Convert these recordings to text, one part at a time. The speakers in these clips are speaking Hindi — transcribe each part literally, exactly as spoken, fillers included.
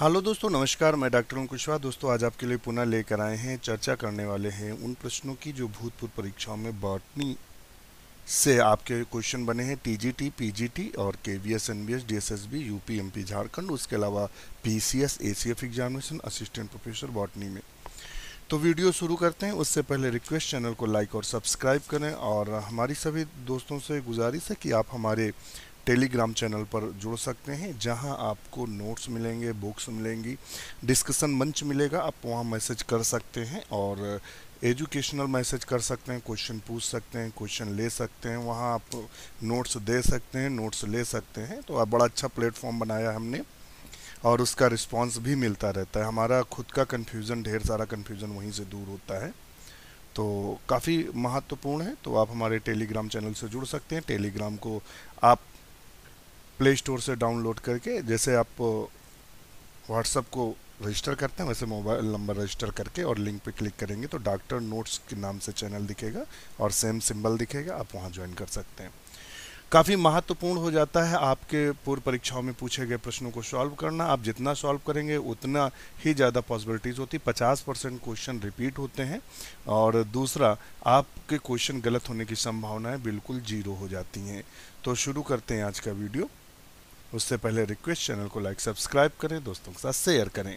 हेलो दोस्तों, नमस्कार। मैं डॉक्टर ओम कुशवाहा। दोस्तों, आज आपके लिए पुनः लेकर आए हैं, चर्चा करने वाले हैं उन प्रश्नों की जो भूतपूर्व परीक्षाओं में बॉटनी से आपके क्वेश्चन बने हैं। टीजीटी, पीजीटी और KVS, NBS, DSSB, UP, MP, Jharkhand, उसके अलावा PCS, ACF examination, assistant professor botany में। तो वीडियो शुरू करते हैं उससे पहले रिक्वेस्ट, चैनल को लाइक और सब्सक्राइब करें और हमारी सभी दोस्तों से गुजारिश है कि आप हमारे टेलीग्राम चैनल पर जुड़ सकते हैं, जहां आपको नोट्स मिलेंगे, बुक्स मिलेंगी, डिस्कशन मंच मिलेगा। आप वहां मैसेज कर सकते हैं और एजुकेशनल मैसेज कर सकते हैं, क्वेश्चन पूछ सकते हैं, क्वेश्चन ले सकते हैं, वहां आप नोट्स दे सकते हैं, नोट्स ले सकते हैं। तो आप बड़ा अच्छा प्लेटफॉर्म बनाया हमने और उसका रिस्पांस भी मिलता रहता है। हमारा खुद का कन्फ्यूज़न, ढेर सारा कन्फ्यूज़न वहीं से दूर होता है। तो काफ़ी महत्वपूर्ण है। तो आप हमारे टेलीग्राम चैनल से जुड़ सकते हैं। टेलीग्राम को आप प्ले स्टोर से डाउनलोड करके, जैसे आप व्हाट्सएप को रजिस्टर करते हैं वैसे मोबाइल नंबर रजिस्टर करके और लिंक पे क्लिक करेंगे तो डॉक्टर नोट्स के नाम से चैनल दिखेगा और सेम सिंबल दिखेगा, आप वहां ज्वाइन कर सकते हैं। काफ़ी महत्वपूर्ण हो जाता है आपके पूर्व परीक्षाओं में पूछे गए प्रश्नों को सॉल्व करना। आप जितना सॉल्व करेंगे उतना ही ज़्यादा पॉसिबिलिटीज़ होती। पचास परसेंट क्वेश्चन रिपीट होते हैं और दूसरा, आपके क्वेश्चन गलत होने की संभावनाएं बिल्कुल जीरो हो जाती हैं। तो शुरू करते हैं आज का वीडियो। उससे पहले रिक्वेस्ट, चैनल को लाइक सब्सक्राइब करें, दोस्तों के साथ शेयर करें।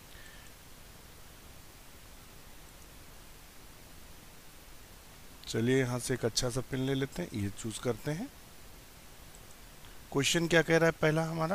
चलिए यहाँ से एक अच्छा सा पेन ले लेते हैं, ये चूज करते हैं। क्वेश्चन क्या कह रहा है? पहला हमारा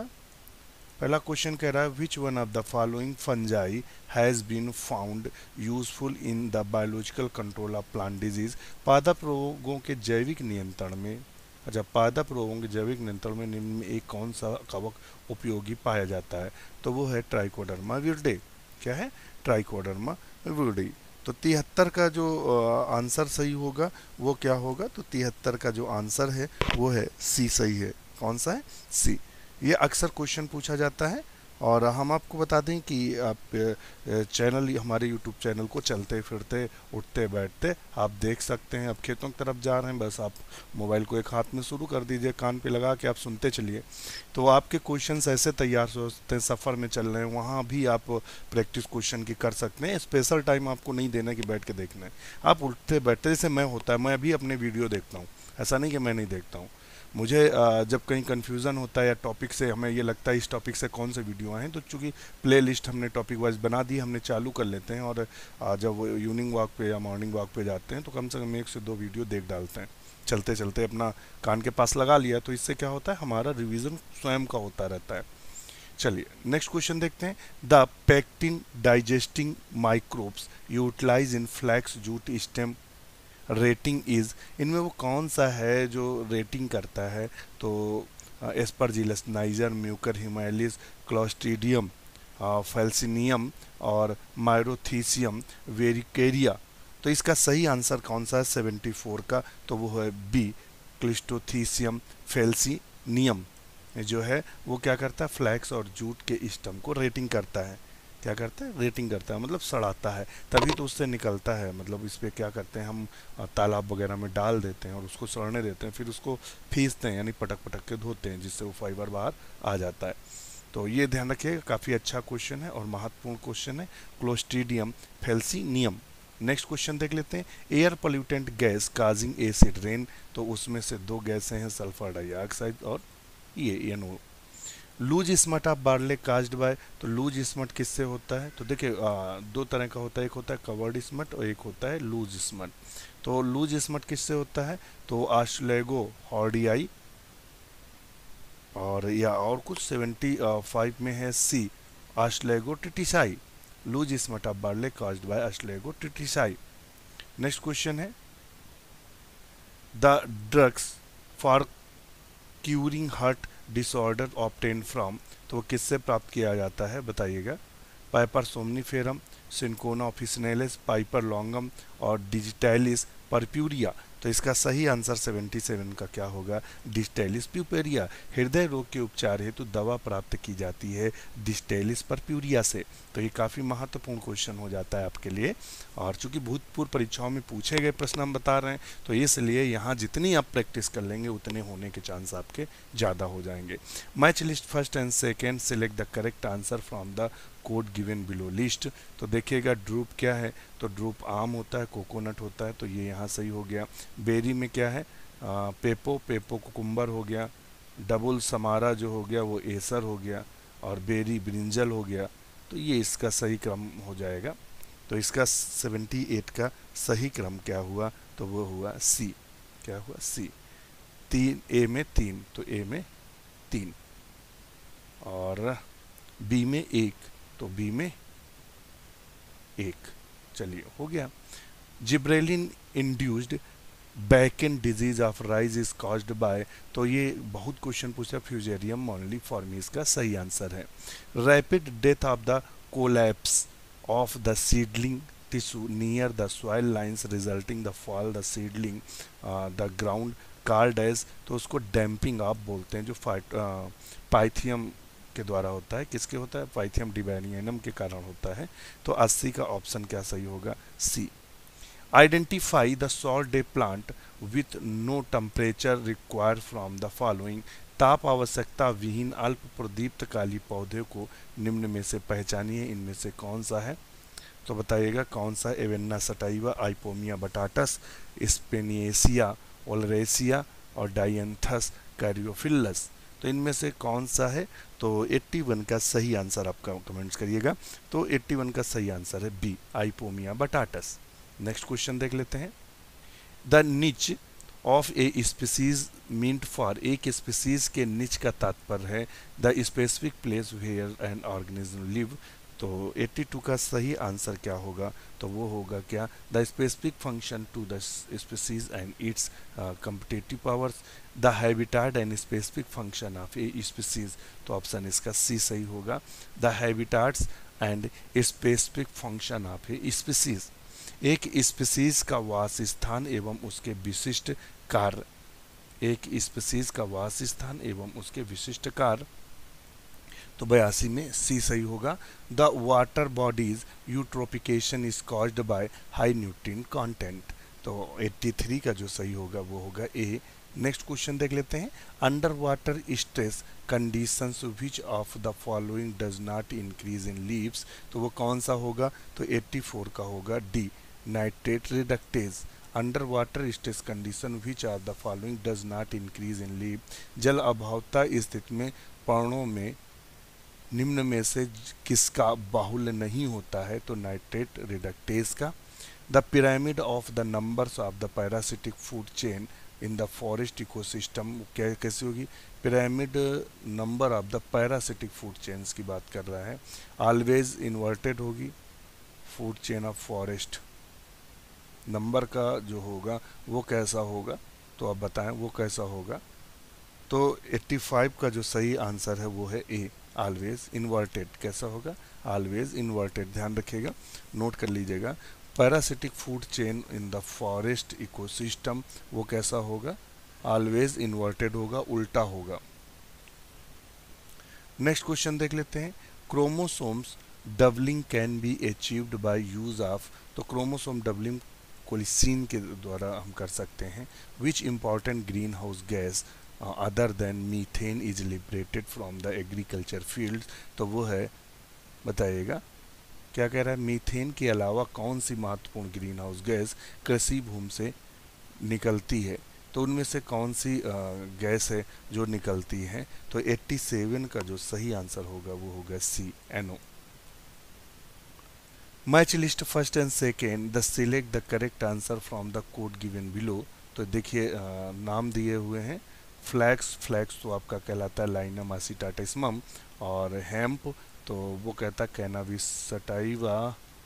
पहला क्वेश्चन कह रहा है which one of the following fungi has been found useful in the biological control of plant disease. पादप रोगों के जैविक नियंत्रण में अच्छा पादप रोगों के जैविक नियंत्रण में निम्न में एक कौन सा कवक उपयोगी पाया जाता है? तो वो है ट्राइकोडर्मा विरिडे। क्या है? Trichoderma viride. तो तिहत्तर का जो आंसर सही होगा वो क्या होगा? तो तिहत्तर का जो आंसर है वो है सी सही है। कौन सा है? सी। ये अक्सर क्वेश्चन पूछा जाता है और हम आपको बता दें कि आप चैनल, हमारे यूट्यूब चैनल को चलते फिरते, उठते बैठते आप देख सकते हैं। अब खेतों की तरफ जा रहे हैं, बस आप मोबाइल को एक हाथ में शुरू कर दीजिए, कान पे लगा के आप सुनते चलिए, तो आपके क्वेश्चंस ऐसे तैयार होते हैं। सफ़र में चल रहे हैं वहाँ भी आप प्रैक्टिस क्वेश्चन की कर सकते हैं। स्पेशल टाइम आपको नहीं देना कि बैठ के देखना है, आप उठते बैठते, जैसे मैं होता है, मैं भी अपने वीडियो देखता हूँ, ऐसा नहीं कि मैं नहीं देखता हूँ। मुझे जब कहीं कन्फ्यूज़न होता है या टॉपिक से हमें ये लगता है इस टॉपिक से कौन से वीडियो आए, तो चूँकि प्ले लिस्ट हमने टॉपिक वाइज बना दी, हमने चालू कर लेते हैं और जब इवनिंग वॉक पे या मॉर्निंग वॉक पे जाते हैं तो कम से कम एक से दो वीडियो देख डालते हैं। चलते चलते अपना कान के पास लगा लिया, तो इससे क्या होता है, हमारा रिवीजन स्वयं का होता रहता है। चलिए नेक्स्ट क्वेश्चन देखते हैं। The pectin digesting microbes utilize in flax jute stem retting is. इनमें वो कौन सा है जो रेटिंग करता है? तो Aspergillus, niger, Mucor hiemalis, Clostridium, felsineum और मायरोथीसियम वेरिकेरिया। तो इसका सही आंसर कौन सा है सेवेंटी फोर का? तो वो है बी, क्लिस्टोथीसियम फेल्सिनियम जो है वो क्या करता है, फ्लैक्स और जूट के स्टम को रेटिंग करता है। क्या करता है? रेटिंग करता है, मतलब सड़ाता है, तभी तो उससे निकलता है। मतलब इस पर क्या करते हैं हम, तालाब वगैरह में डाल देते हैं और उसको सड़ने देते हैं, फिर उसको फीसते हैं, यानी पटक पटक के धोते हैं, जिससे वो फाइबर बाहर आ जाता है। तो ये ध्यान रखिएगा, काफ़ी अच्छा क्वेश्चन है और महत्वपूर्ण क्वेश्चन है, क्लोस्ट्रीडियम फेल्सिनियम। नेक्स्ट क्वेश्चन देख लेते हैं। Air pollutant gas causing acid rain. तो उसमें से दो गैसें हैं, सल्फर डाइऑक्साइड और ये N O. Loose smut of barley caused by. तो लूज स्मट किससे होता है? तो देखिए दो तरह का होता है, एक होता है कवर्ड स्मट और एक होता है लूज स्मट। तो लूज स्मट किससे होता है? तो आश्लेगो हॉर्डियाई और या और कुछ सेवेंटी फाइव में है C, Ustilago tritici. Loose smut of barley caused by Ustilago tritici. Next question है the drugs for curing heart disorder obtain from. तो वो किससे प्राप्त किया जाता है बताइएगा? Piper somniferum, Cinchona officinalis, Piper longum और डिजिटैलिस परप्यूरिया। तो इसका सही आंसर सतहत्तर का क्या होगा, डिस्टेलिस प्यूपेरिया। हृदय रोग के उपचार हेतु दवा प्राप्त की जाती है डिस्टेलिस परप्यूरिया से। तो ये काफ़ी महत्वपूर्ण क्वेश्चन हो जाता है आपके लिए, और चूंकि भूतपूर्व परीक्षाओं में पूछे गए प्रश्न हम बता रहे हैं, तो इसलिए यहाँ जितनी आप प्रैक्टिस कर लेंगे उतने होने के चांस आपके ज़्यादा हो जाएंगे। Match list first and second, select the correct answer from the code given below list. तो देखिएगा ड्रूप क्या है, तो ड्रूप आम होता है, कोकोनट होता है, तो ये यहाँ सही हो गया। बेरी में क्या है, आ, पेपो, पेपो कुकुम्बर हो गया। डबल समारा जो हो गया वो एसर हो गया, और बेरी ब्रिंजल हो गया। तो ये इसका सही क्रम हो जाएगा। तो इसका अठहत्तर का सही क्रम क्या हुआ, तो वो हुआ सी। क्या हुआ, सी। तीन ए में तीन, तो ए में तीन, और बी में एक, तो बी में एक। चलिए हो गया। Gibberellin induced bakanae disease of rice is caused by, तो ये बहुत क्वेश्चन पूछा, फ्यूजेरियम मोनलीफॉर्मी इसका सही आंसर है। Rapid death of the collapse of the seedling tissue near the soil lines resulting the fall the seedling the ground called as, तो उसको डैम्पिंग ऑफ बोलते हैं, जो फाइट पाइथियम के द्वारा होता है। किसके होता है, पाइथियम डिबैनियनम के कारण होता है। तो अस्सी का ऑप्शन क्या सही होगा, C. Identify the short day plant with no temperature required from the following, ताप आवश्यकता विहीन अल्प प्रदीप्त काली पौधे को निम्न में से पहचानिए, इनमें से कौन सा है। तो बताइएगा कौन सा, एवेन्ना सटाइवा, आइपोमिया बटाटस, स्पेनिएसिया ओलरेसिया और डायंथस कैरियोफिलस। तो इनमें से कौन सा है, तो इक्यासी का सही आंसर आपका कमेंट्स करिएगा। तो इक्यासी का सही आंसर है B, Ipomoea batatas. Next question देख लेते हैं। The niche of a species meant for, एक स्पीसीज के निच का तात्पर्य है the specific place where an organism live. तो बयासी का सही आंसर क्या होगा, तो वो होगा क्या, the specific function to the species and its competitive powers, the habitat and specific function of a species. तो ऑप्शन इसका सी सही होगा, the habitats and specific function of a species. एक स्पीसीज का वास स्थान एवं उसके विशिष्ट कार्य, एक स्पीसीज का वास स्थान एवं उसके विशिष्ट कार्य। तो बयासी में सी सही होगा, the water bodies eutrophication is caused by high nutrient content. तो तिरासी का जो सही होगा वो होगा ए। नेक्स्ट क्वेश्चन देख लेते हैं। Under water stress conditions which of the following does not increase in leaves. तो वो कौन सा होगा, तो चौरासी का होगा D, nitrate reductase. Under water stress condition which of the following does not increase in leave, जल अभावता स्थिति में पर्णों में निम्न में से किसका बाहुल्य नहीं होता है, तो नाइट्रेट रिडक्टेज का। The pyramid of the numbers of the parasitic food chain in the forest ecosystem क्या कैसी होगी, pyramid number of the parasitic food chains की बात कर रहा है, ऑलवेज इन्वर्टेड होगी। Food chain of forest number का जो होगा वो कैसा होगा, तो आप बताएं वो कैसा होगा। तो पचासी का जो सही आंसर है वो है ए, ऑलवेज इन्वर्टेड। कैसा होगा, ऑलवेज इन्वर्टेड। ध्यान रखिएगा, नोट कर लीजिएगा। Parasitic food chain in the forest ecosystem वो कैसा होगा, ऑलवेज इन्वर्टेड होगा, उल्टा होगा। नेक्स्ट क्वेश्चन देख लेते हैं। Chromosomes doubling can be achieved by use of, तो क्रोमोसोम डबलिंग कोलिसीन के द्वारा हम कर सकते हैं। Which important greenhouse gas other than methane is liberated from the agriculture field. तो वो है, बताइएगा क्या कह रहा है, मीथेन के अलावा कौन सी महत्वपूर्ण ग्रीन हाउस गैस कृषि भूमि से निकलती है। तो उनमें से कौन सी गैस है जो निकलती है, तो सत्तासी का जो सही आंसर होगा वो होगा C, N O. Match list first and second, the select the correct answer from the code given below. तो देखिए नाम दिए हुए हैं। फ्लैक्स, फ्लैक्स तो आपका कहलाता है लाइनम एसिटाटिसमम, और हेम्प तो वो कहता है कैनाबिस सटाइवा,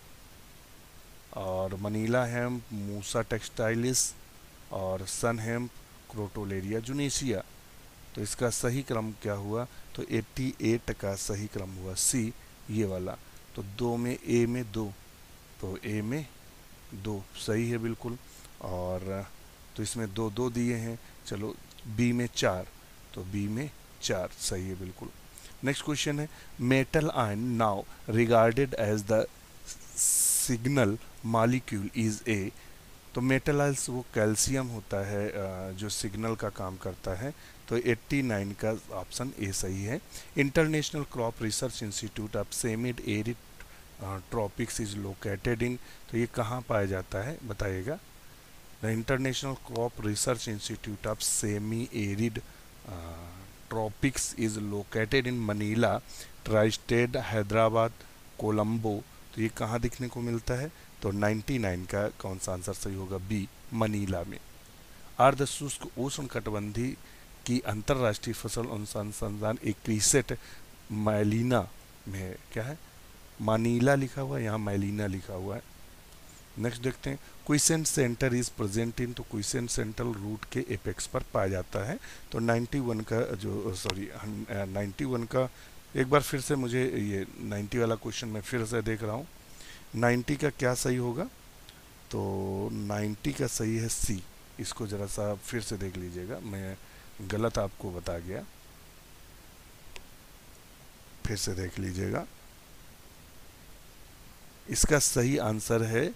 और मनीला हेम्प मूसा टेक्सटाइलिस, और सन हेम्प क्रोटोलेरिया जुनेसिया। तो इसका सही क्रम क्या हुआ, तो अट्ठासी का सही क्रम हुआ सी, ये वाला। तो दो में ए में दो, तो ए में दो सही है बिल्कुल। और तो इसमें दो दो दिए हैं, चलो बी में चार, तो बी में चार सही है बिल्कुल। नेक्स्ट क्वेश्चन है metal ion now regarded as the signal molecule is a. तो मेटल आयंस वो कैल्शियम होता है जो सिग्नल का काम करता है, तो नवासी का ऑप्शन ए सही है। International crop research institute of semi arid tropics is located in, तो ये कहाँ पाया जाता है बताइएगा। The international crop research institute of semi arid tropics is located in Manila, tristate, Hyderabad, Colombo, तो ये कहाँ दिखने को मिलता है, तो निन्यानवे का कौन सा आंसर सही होगा, बी मनीला में। अर्ध शुष्क उष्णकटिबंधीय की अंतर्राष्ट्रीय फसल अनुसंधान एक क्रीसेट मैलिना में है, क्या है, मानीला लिखा हुआ है, यहाँ मैलिना लिखा हुआ है। नेक्स्ट देखते हैं quiescent centre is present in, तो क्विसेंट सेंट्रल रूट के एपेक्स पर पाया जाता है, तो इक्यानवे का जो सॉरी इक्यानवे का एक बार फिर से मुझे ये नब्बे वाला क्वेश्चन मैं फिर से देख रहा हूँ, नब्बे का क्या सही होगा, तो नब्बे का सही है सी। इसको ज़रा सा फिर से देख लीजिएगा, मैं गलत आपको बता गया, फिर से देख लीजिएगा। इसका सही आंसर है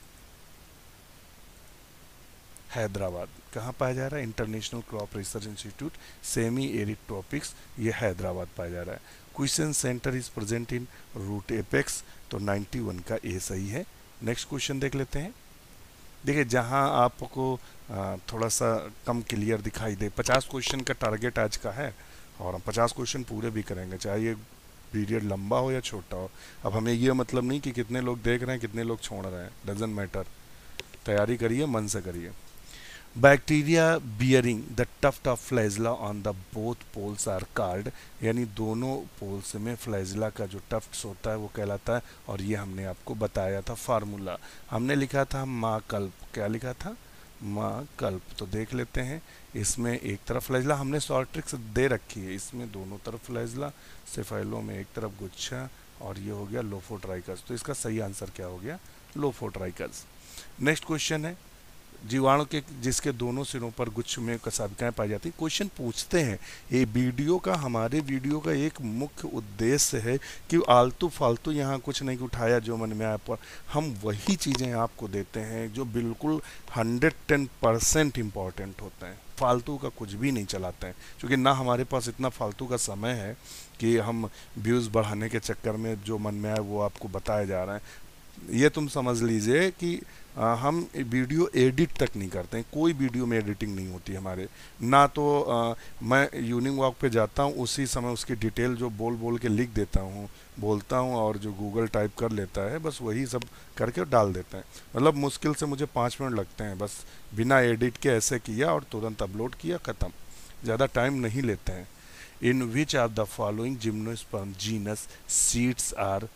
हैदराबाद। कहाँ पाया जा रहा है, international crop research institute semi arid tropics, ये हैदराबाद पाया जा रहा है। Quiescent centre is present in root apex, तो इक्यानवे का ए सही है। नेक्स्ट क्वेश्चन देख लेते हैं। देखिए जहां आपको थोड़ा सा कम क्लियर दिखाई दे, पचास क्वेश्चन का टारगेट आज का है और हम पचास क्वेश्चन पूरे भी करेंगे, चाहे ये पीरियड लंबा हो या छोटा हो। अब हमें ये मतलब नहीं कि कितने लोग देख रहे हैं कितने लोग छोड़ रहे हैं, डजंट मैटर। तैयारी करिए, मन से करिए। Bacteria bearing the tuft of flagella on the both poles are called, यानी दोनों पोल्स में फ्लैजिला का जो टफ्ट्स होता है वो कहलाता है, और ये हमने आपको बताया था फार्मूला। हमने लिखा था माँ कल्प, क्या लिखा था, माँ कल्प। तो देख लेते हैं, इसमें एक तरफ फ्लैजिला हमने शॉर्ट ट्रिक्स दे रखी है, इसमें दोनों तरफ फ्लैजिला, सेफाइलो में एक तरफ गुच्छा, और ये हो गया लोफोट्राइकस। तो इसका सही आंसर क्या हो गया, लोफोट्राइकस। नेक्स्ट क्वेश्चन है जीवाणु के जिसके दोनों सिरों पर गुच्छ में कसाबिकाएं पाई जाती। क्वेश्चन पूछते हैं, ये वीडियो का हमारे वीडियो का एक मुख्य उद्देश्य है कि आलतू फालतू यहाँ कुछ नहीं उठाया जो मन में आया, पर हम वही चीज़ें आपको देते हैं जो बिल्कुल हंड्रेड टेन परसेंट इम्पॉर्टेंट होते हैं, फालतू का कुछ भी नहीं चलाते हैं, क्योंकि ना हमारे पास इतना फालतू का समय है कि हम व्यूज़ बढ़ाने के चक्कर में जो मन में आए वो आपको बताया जा रहा है। ये तुम समझ लीजिए कि आ, हम वीडियो एडिट तक नहीं करते हैं, कोई वीडियो में एडिटिंग नहीं होती हमारे ना, तो आ, मैं यूनिंग वॉक पे जाता हूँ उसी समय उसकी डिटेल जो बोल बोल के लिख देता हूँ, बोलता हूँ और जो गूगल टाइप कर लेता है, बस वही सब करके डाल देते हैं। मतलब मुश्किल से मुझे पाँच मिनट लगते हैं, बस बिना एडिट के ऐसे किया और तुरंत अपलोड किया, ख़त्म, ज़्यादा टाइम नहीं लेते हैं। In which of the following gymnosperm genus seeds are,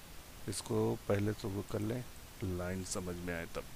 इसको पहले तो वो कर लें, लाइन समझ में आए तब।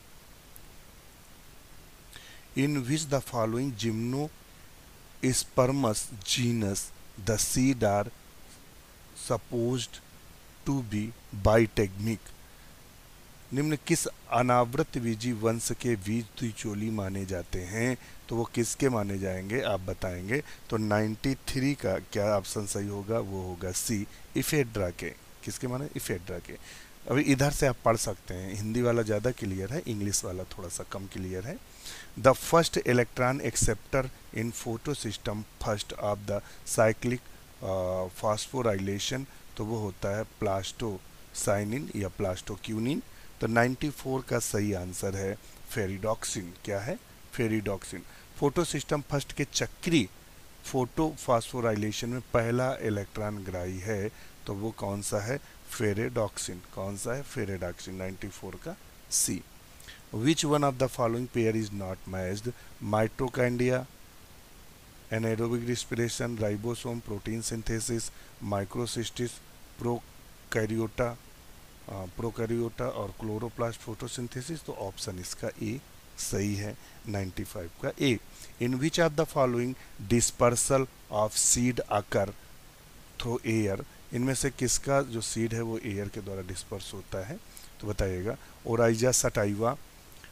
In which the following gymnosperms genus the seed are supposed to be bitegmic, निम्न किस अनावृत बीजी वंश के बीज द्विचोली माने जाते हैं, तो वो किसके माने जाएंगे आप बताएंगे। तो तिरानवे का क्या ऑप्शन सही होगा, वो होगा सी, इफेड्रा के। किसके माने, इफेड्रा के। अभी इधर से आप पढ़ सकते हैं, हिंदी वाला ज़्यादा क्लियर है, इंग्लिश वाला थोड़ा सा कम क्लियर है। The first electron acceptor in photosystem first of the cyclic phosphorylation, तो वो होता है प्लास्टोसाइनिन या प्लास्टोक्यूनिन। तो चौरानवे का सही आंसर है फेरिडॉक्सिन। क्या है, फेरिडॉक्सिन। फोटो सिस्टम फर्स्ट के चक्री फोटो फास्फोराइलेशन में पहला इलेक्ट्रॉन ग्राही है, तो वो कौन सा है, फेरेडॉक्सिन। कौन सा है, फेरेडॉक्सिन। चौरानवे का C. Which one of the following pair is not matched, mitochondria, anaerobic respiration, ribosome, protein synthesis, Microcystis, prokaryota prokaryota और क्लोरोप्लास्ट फोटोसिंथेसिस। तो ऑप्शन इसका ए सही है, पचानवे का A. In which of the following dispersal of seed occur through air, इनमें से किसका जो सीड है वो एयर के द्वारा डिस्पर्स होता है, तो बताइएगा। Oryza sativa,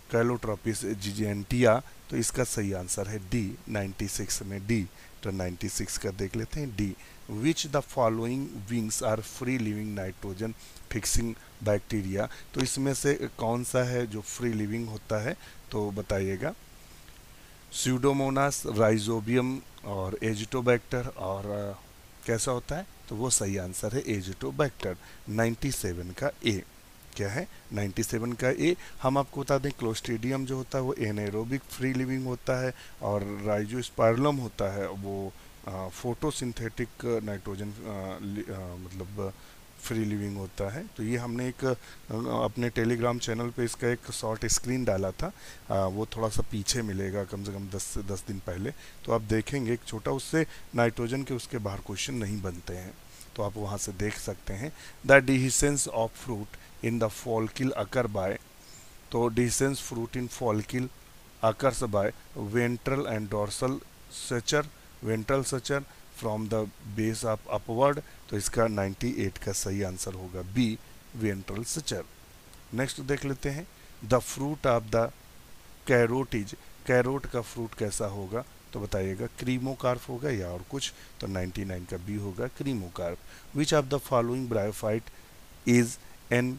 Calotropis gigantea. तो इसका सही आंसर है डी, छियानवे में डी। तो छियानवे का देख लेते हैं D. Which the following wings are free living nitrogen fixing bacteria. तो इसमें से कौन सा है जो फ्री लिविंग होता है, तो बताइएगा। स्यूडोमोनास, राइजोबियम और एजिटोबैक्टर। और आ, कैसा होता है, तो वो सही आंसर है एजिटोबैक्टर। सत्तानवे का ए क्या है, सत्तानवे का ए। हम आपको बता दें क्लोस्ट्रीडियम जो होता है वो एनाएरोबिक फ्री लिविंग होता है, और राइजोस्पाइरलम होता है वो फोटोसिंथेटिक नाइट्रोजन मतलब फ्री लिविंग होता है। तो ये हमने एक अपने टेलीग्राम चैनल पे इसका एक शॉर्ट स्क्रीन डाला था, आ, वो थोड़ा सा पीछे मिलेगा, कम से कम दस से दस दिन पहले। तो आप देखेंगे एक छोटा, उससे नाइट्रोजन के उसके बाहर क्वेश्चन नहीं बनते हैं, तो आप वहाँ से देख सकते हैं। The dehiscence of fruit in the follicle occur by. तो dehiscence fruit in follicle occurs by ventral and dorsal suture, ventral suture from the base of upward. तो इसका अट्ठानवे का सही आंसर होगा बी, वेंट्रल सचर। नेक्स्ट देख लेते हैं the fruit of the carrots. Carrot का फ्रूट कैसा होगा, तो बताइएगा क्रीमोकार्प होगा या और कुछ। तो निन्यानवे का बी होगा cremocarp. Which of the following bryophyte is an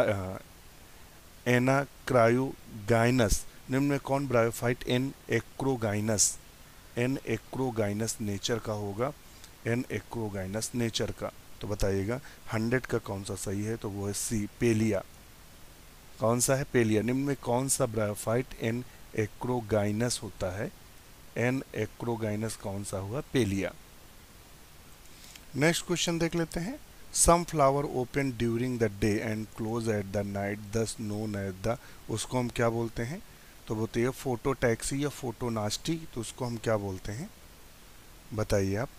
anacrogynous. निम्न में कौन bryophyte anacrogynous, anacrogynous nature का होगा, एन एक्रोगाइनस नेचर का। तो बताइएगा हंड्रेड का कौन सा सही है, तो वो है सी, पेलिया। कौन सा है, पेलिया। निम्न में कौन सा ब्रायोफाइट एन एक्रोगाइनस होता है, एन एक्रोगाइनस कौन सा हुआ, पेलिया। नेक्स्ट क्वेश्चन देख लेते हैं। Some flower open during the day and close at the night this known as the, उसको हम क्या बोलते हैं, तो बोलते हैं फोटोटैक्सी या फोटोनास्टी। तो उसको हम क्या बोलते हैं, बताइए आप।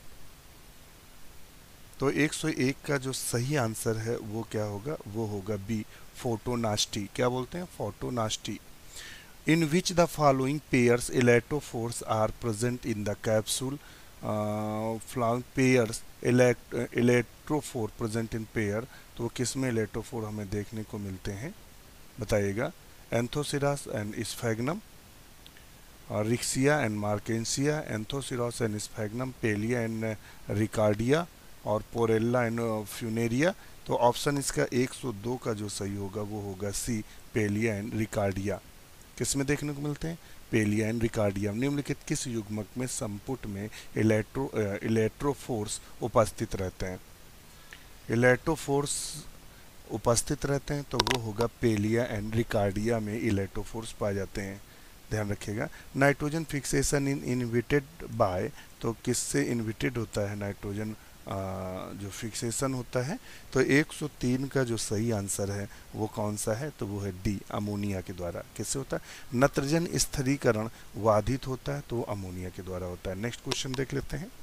तो एक सौ एक का जो सही आंसर है वो क्या होगा, वो होगा बी, फोटोनास्टी। क्या बोलते हैं, photonasty. In which the following pairs elaterophores are present in the capsule. Flower pairs elaterophore present in pair. तो किस में इलेक्ट्रोफोर हमें देखने को मिलते हैं, बताइएगा। Anthoceros and Sphagnum, Riccia and Marchantia, Anthoceros and Sphagnum, Pellia and Riccardia, और पोरेला एंड फ्यूनेरिया। तो ऑप्शन इसका एक सौ दो का जो सही होगा वो होगा सी, पेलिया एंड रिकार्डिया। किस में देखने को मिलते हैं, पेलिया एंड रिकार्डिया। निम्नलिखित किस युग्मक में संपुट में इलेक्ट्रो इलेक्ट्रोफोर्स उपस्थित रहते हैं, इलेक्ट्रोफोर्स उपस्थित रहते हैं, तो वो होगा पेलिया एंड रिकार्डिया में इलेक्ट्रोफोर्स पाए जाते हैं। ध्यान रखिएगा। Nitrogen fixation in invited by, तो किससे इन्विटेड होता है नाइट्रोजन आ, जो फिक्सेशन होता है। तो एक सौ तीन का जो सही आंसर है वो कौन सा है, तो वो है डी, अमोनिया के द्वारा। किससे होता है, नत्रजन स्थिरीकरण बाधित होता है, तो अमोनिया के द्वारा होता है। नेक्स्ट क्वेश्चन देख लेते हैं।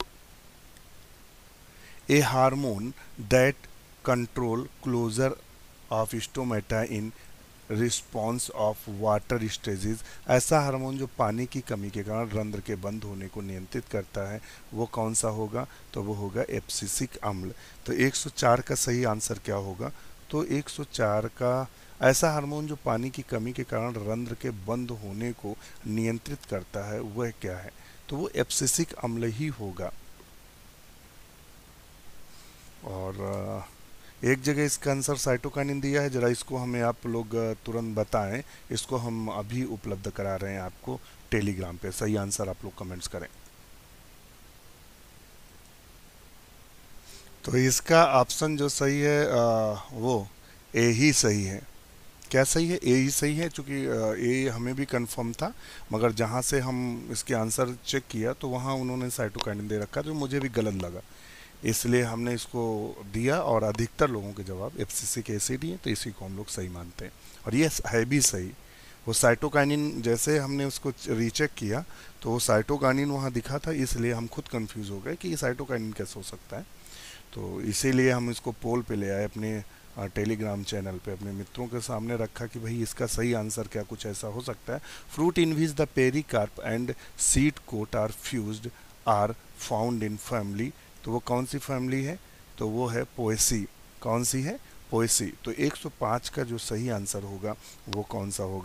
A hormone that control closure of stomata in response of water stages. ऐसा हार्मोन जो पानी की कमी के कारण रंध्र के बंद होने को नियंत्रित करता है, वो कौन सा होगा, तो वो होगा एब्सिसिक अम्ल। तो एक सौ चार का सही आंसर क्या होगा, तो एक सौ चार का ऐसा हार्मोन जो पानी की कमी के कारण रंध्र के बंद होने को नियंत्रित करता है वह क्या है, तो वो एब्सिसिक अम्ल ही होगा। और एक जगह इसका आंसर साइटोकाइनिन दिया है, जरा इसको हमें आप लोग तुरंत बताएं। इसको हम अभी उपलब्ध करा रहे हैं आपको टेलीग्राम पे। सही आंसर आप लोग कमेंट्स करें। तो इसका ऑप्शन जो सही है आ, वो ए ही सही है। क्या सही है, ए ही सही है, चूँकि ए हमें भी कंफर्म था, मगर जहाँ से हम इसके आंसर चेक किया तो वहाँ उन्होंने साइटोकाइनिन दे रखा, जो मुझे भी गलत लगा, इसलिए हमने इसको दिया। और अधिकतर लोगों के जवाब एब्सिसिक एसिड ही है, तो इसी को हम लोग सही मानते हैं, और ये है भी सही। वो साइटोकाइनिन जैसे हमने उसको रीचेक किया तो वो साइटोकाइनिन वहाँ दिखा था, इसलिए हम खुद कंफ्यूज हो गए कि ये साइटोकाइनिन कैसे हो सकता है। तो इसीलिए हम इसको पोल पे ले आए अपने टेलीग्राम चैनल पे, अपने मित्रों के सामने रखा कि भाई इसका सही आंसर क्या कुछ ऐसा हो सकता है। Fruit in which the pericarp and seed coat are fused are found in family. तो वो कौन सी फैमिली है, तो वो है पोएसी। कौन सी है, पोएसी। तो एक सौ पाँच का जो सही आंसर होगा वो कौन सा होगा,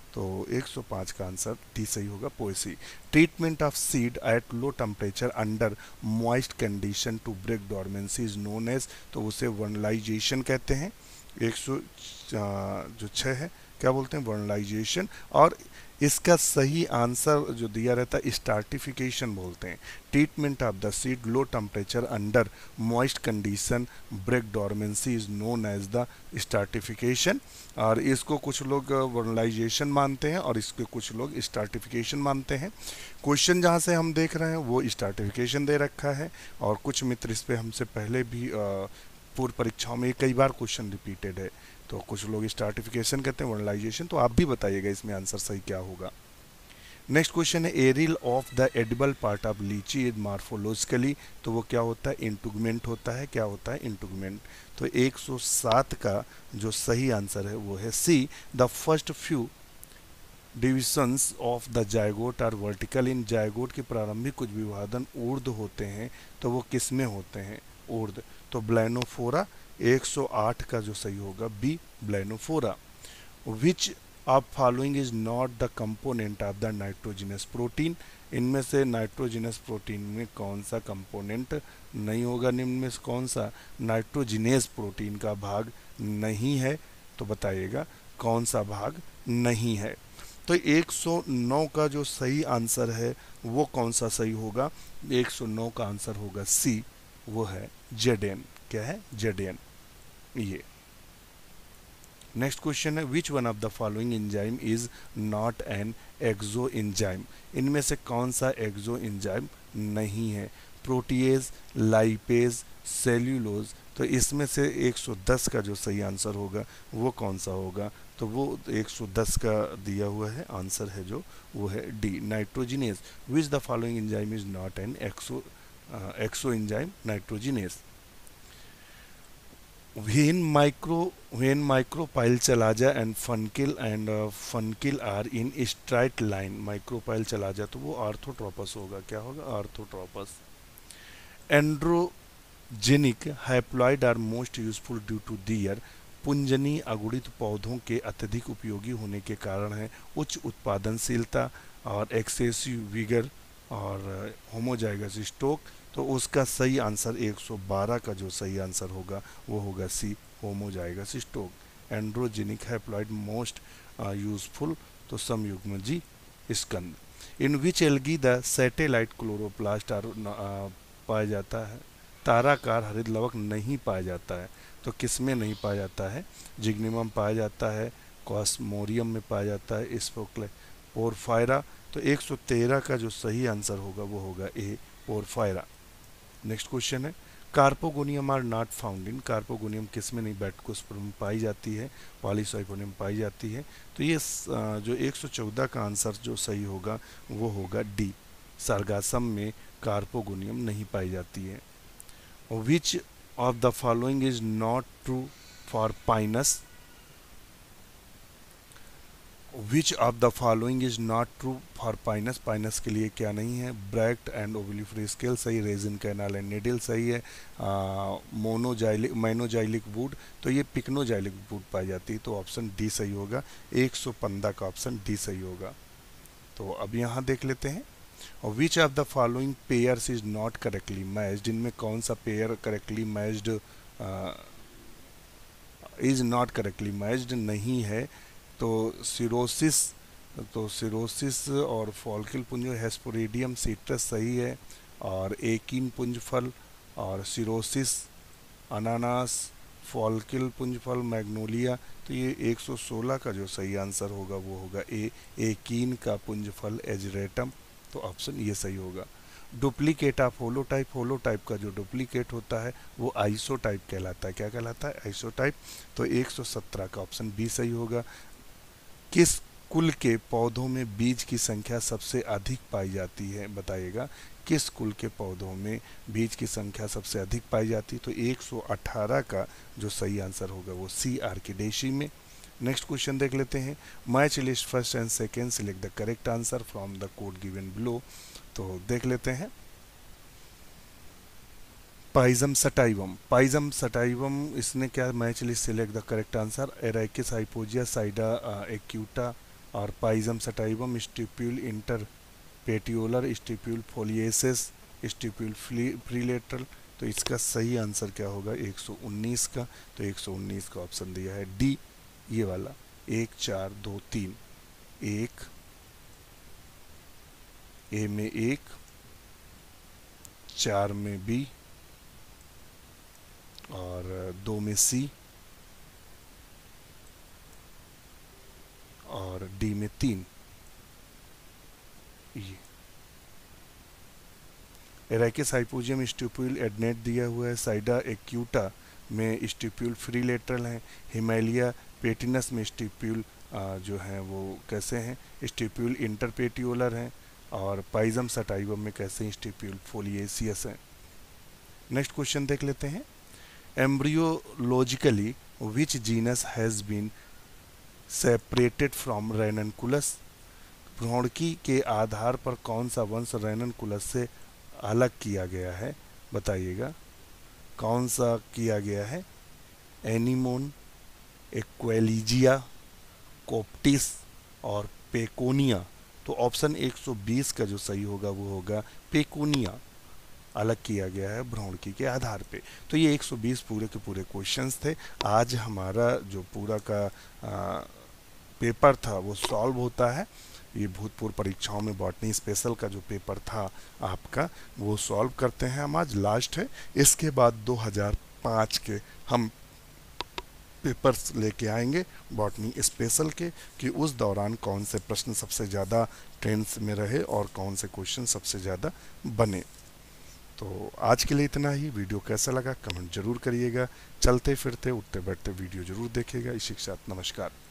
तो एक सौ पाँच का आंसर डी सही होगा, Poaceae. Treatment of seed at low temperature under moist condition to break dormancy is known as, तो उसे वर्नलाइजेशन कहते हैं। एक सौ जो छः है क्या बोलते हैं, वर्नलाइजेशन। और इसका सही आंसर जो दिया रहता है स्टार्टिफिकेशन बोलते हैं। Treatment of the seed low temperature under moist condition break dormancy is known as the stratification. और इसको कुछ लोग वर्नलाइजेशन मानते हैं और इसको कुछ लोग स्टार्टिफिकेशन मानते हैं। क्वेश्चन जहाँ से हम देख रहे हैं वो स्टार्टिफिकेशन दे रखा है, और कुछ मित्र इस पर हमसे पहले भी पूर्व परीक्षाओं में कई बार क्वेश्चन रिपीटेड है, तो कुछ लोग स्टार्टिफिकेशन कहते हैं, वर्नलाइजेशन। तो आप भी बताइएगा इसमें आंसर सही क्या होगा। नेक्स्ट क्वेश्चन है aril of the edible part of litchi is morphologically, तो वो क्या होता है, इंटुगमेंट होता है। क्या होता है, इंटुगमेंट। तो एक सौ सात का जो सही आंसर है वो है C, the first few divisions of the zygote are vertical. इन जायगोट के प्रारंभिक कुछ विभाजन ऊर्ध्व होते हैं, तो वो किस में होते हैं, ऊर्ध्व। तो ब्लैनोफोरा। एक सौ आठ का जो सही होगा B, Balanophora. Which of following is not the component of the nitrogenase protein, इनमें से नाइट्रोजिनस प्रोटीन में कौन सा कंपोनेंट नहीं होगा, निम्न में से कौन सा नाइट्रोजिनेस प्रोटीन का भाग नहीं है, तो बताइएगा कौन सा भाग नहीं है। तो एक सौ नौ का जो सही आंसर है वो कौन सा सही होगा, एक सौ नौ का आंसर होगा सी, वो है जेडेन। क्या है, जेडेन। ये नेक्स्ट क्वेश्चन है which one of the following enzyme is not an exoenzyme, इनमें से कौन सा एक्सो एंजाइम नहीं है, प्रोटीएज, लाइपेज, सेल्यूलोज। तो इसमें से एक सौ दस का जो सही आंसर होगा वो कौन सा होगा, तो वो एक सौ दस का दिया हुआ है, आंसर है जो वो है D, nitrogenase. Which the following enzyme is not an exo exoenzyme, nitrogenase. When micro when micropyle and funcil and uh, funcil are in straight line, micropyle chalaza तो वो आर्थोट्रोपस होगा। क्या होगा, orthotropous. Androgenic haploid are most useful due to their, पुंजनी अगुणित पौधों के अत्यधिक उपयोगी होने के कारण है उच्च उत्पादनशीलता और एक्सेसिव विगर और होमोजाइगस स्टॉक। तो उसका सही आंसर एक सौ बारह का जो सही आंसर होगा वो होगा C, homozygous stock. Androgenic haploid most useful, तो समयुग्म जी स्कंद। In which algae the satellite chloroplast are पाया जाता है, ताराकार हरित लवक नहीं पाया जाता है, तो किस में नहीं पाया जाता है, जिग्निमम पाया जाता है, कॉस्मोरियम में पाया जाता है, स्पोक्ले पोरफायरा। तो एक सौ तेरह का जो सही आंसर होगा वो होगा ए, पोरफायरा। नेक्स्ट क्वेश्चन है carpogonium are not found in, carpogonium किस में नहीं, बैटकोस्पर्म में पाई जाती है, पॉलीसाइफोनियम पाई जाती है। तो ये जो एक सौ चौदह का आंसर जो सही होगा वो होगा डी, सरगासम में कार्पोगोनियम नहीं पाई जाती है। Which of the following is not true for Pinus, which of the following is not true for Pinus, Pinus के लिए क्या नहीं है, ब्रैक्ट एंड ओवलिफरी स्केल सही, रेजिन कैनाल एंड निडल सही है, मोनोजाइलिक माइनोजाइलिक वुड, तो ये पिक्नोजाइलिक वुड पाई जाती है, तो ऑप्शन डी सही होगा। एक सौ पंद्रह का ऑप्शन डी सही होगा। तो अब यहाँ देख लेते हैं, और which of the following pairs is not correctly matched, इनमें कौन सा pair correctly matched is not correctly matched नहीं है, तो सिरोसिस, तो सिरोसिस और फॉल्किल पुंज, हेस्पोरेडियम सीट्रस सही है, और एकिन पुंज फल, और सिरोसिस अनानास, फॉल्किल पुंज फल मैग्नोलिया। तो ये एक सौ सोलह का जो सही आंसर होगा वो होगा ए, एकीन का पुंज फल एजरेटम, तो ऑप्शन ये सही होगा। डुप्लीकेट ऑफ होलोटाइप, होलोटाइप का जो डुप्लीकेट होता है वो आइसोटाइप कहलाता है। क्या कहलाता है, आइसोटाइप। तो एक सौ सत्रह का ऑप्शन बी सही होगा। किस कुल के पौधों में बीज की संख्या सबसे अधिक पाई जाती है, बताइएगा किस कुल के पौधों में बीज की संख्या सबसे अधिक पाई जाती है, तो एक सौ अठारह का जो सही आंसर होगा वो सी, आर्किडेशी में। नेक्स्ट क्वेश्चन देख लेते हैं, match list first and second, select the correct answer from the code given below. तो देख लेते हैं, पाइजम सटाइवम, पाइजम सटाइवम, इसने क्या match list, select the correct answer, Arachis hypogaea, Sida acuta, और Pisum sativum, stipule interpetiolar, stipule foliaceous, stipule prelateral. तो इसका सही आंसर क्या होगा एक सौ उन्नीस का। तो एक सौ उन्नीस का ऑप्शन दिया है डी, ये वाला एक चार दो तीन। एक ए में एक, चार में बी और दो में सी और डी में तीन। ये एराइकिस हाइपोजियम स्टिप्यूल एडनेट दिया हुआ है। साइडा एक्यूटा में स्टिप्यूल फ्री लेटरल हैं। हिमालया पेटिनस में स्टिप्यूल जो हैं वो कैसे हैं, स्टिप्यूल इंटरपेटियोलर हैं। और पाइजम सटाइवम में कैसे हैं, स्टिप्यूल फोलिएसियस हैं। नेक्स्ट क्वेश्चन देख लेते हैं। Embryologically which genus has been separated from Ranunculus. भ्रूणकी के आधार पर कौन सा वंश रेननकुलस से अलग किया गया है, बताइएगा कौन सा किया गया है। एनीमोन, एक्वेलिजिया, कोप्टिस और पेकोनिया। तो ऑप्शन एक सौ बीस का जो सही होगा वो होगा पेकोनिया, अलग किया गया है भ्रूणकी के आधार पे। तो ये एक सौ बीस पूरे के पूरे क्वेश्चंस थे। आज हमारा जो पूरा का आ, पेपर था वो सॉल्व होता है। ये भूतपूर्व परीक्षाओं में बॉटनी स्पेशल का जो पेपर था आपका वो सॉल्व करते हैं हम, आज लास्ट है। इसके बाद दो हज़ार पाँच के हम पेपर्स लेके आएंगे बॉटनी स्पेशल के, कि उस दौरान कौन से प्रश्न सबसे ज़्यादा ट्रेंड्स में रहे और कौन से क्वेश्चन सबसे ज़्यादा बने। तो आज के लिए इतना ही। वीडियो कैसा लगा कमेंट जरूर करिएगा। चलते फिरते उठते बैठते वीडियो जरूर देखिएगा। इसी के साथ नमस्कार।